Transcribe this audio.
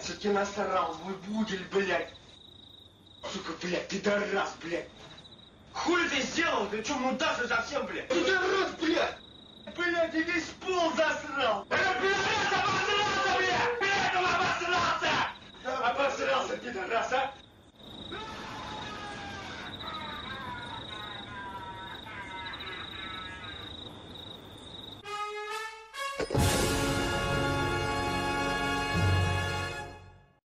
все-таки насрал, мой будель, блядь. Сука, блядь, пидорас, блядь. Хули ты сделал? Ты что, мудак совсем, блядь? Пидорас, блядь! Блядь, ты весь пол засрал! Это пидорас обосрался, блядь! Блядь, он обосрался! Обосрался, пидорас,